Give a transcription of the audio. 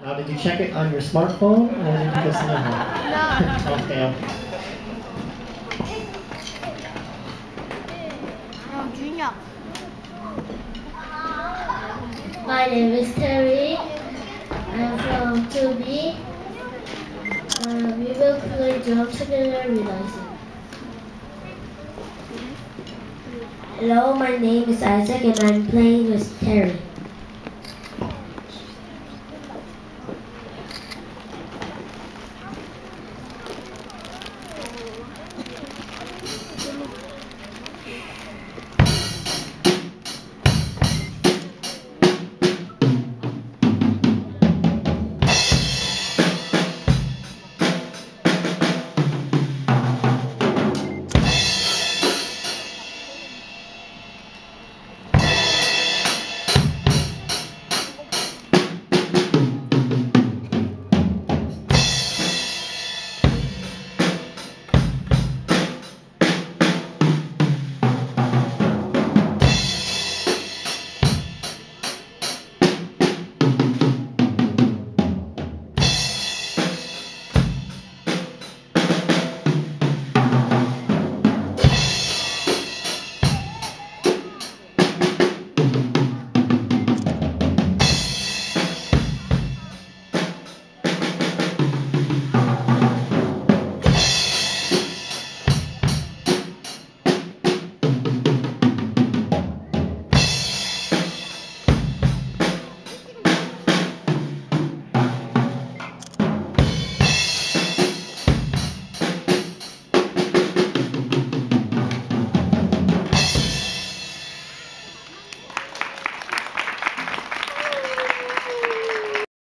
Did you check it on your smartphone or did you go cinema? No. Okay. Junior. My name is Terry. I'm from 2B. We will play drum together with Isaac. Hello, my name is Isaac and I'm playing with Terry.